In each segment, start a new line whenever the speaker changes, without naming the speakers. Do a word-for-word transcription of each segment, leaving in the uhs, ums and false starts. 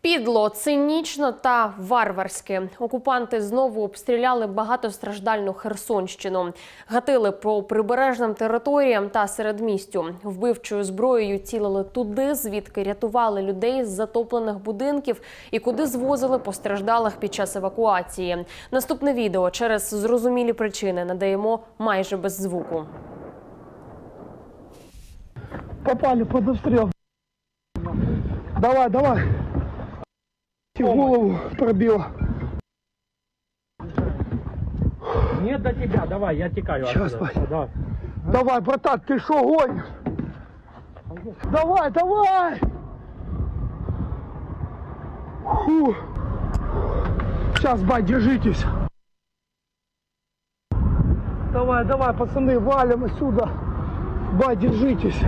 Підло, цинічно та варварськи. Окупанти знову обстріляли багатостраждальну Херсонщину. Гатили по прибережним територіям та середмістю. Вбивчою зброєю цілили туди, звідки рятували людей з затоплених будинків і куди звозили постраждалих під час евакуації. Наступне відео через зрозумілі причини надаємо майже без звуку.
Попали под обстрел. Давай, давай. Голову пробило.
Нет до тебя, давай, я текаю.
Сейчас,
давай.
Давай, братан, ты шо гонишь? Давай, давай! Фу. Сейчас, бать, держитесь. Давай, давай, пацаны, валим отсюда. Бать, держитесь.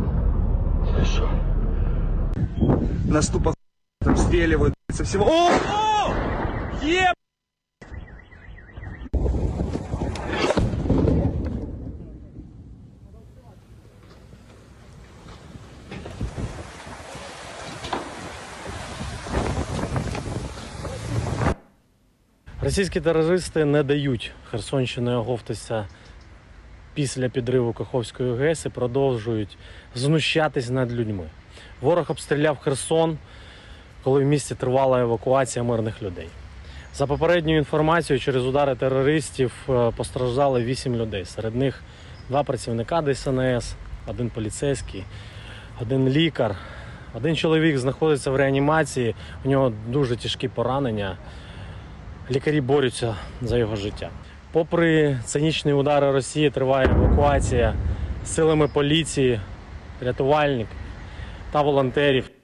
Наступа обстреливают со всего. О! О! Е!
Російські терористи не дають Херсонщиною оговтатися після підриву Каховської ГЕС і продовжують знущатись над людьми. Ворог обстріляв Херсон, коли в місті тривала евакуація мирних людей. За попередньою інформацією, через удари терористів постраждали вісім людей. Серед них два працівника Де Ес En Ес, один поліцейський, один лікар. Один чоловік знаходиться в реанімації, у нього дуже тяжкі поранення. Лікарі борються за його життя. Попри цинічні удари Росії, триває евакуація силами поліції, рятувальників та волонтерів.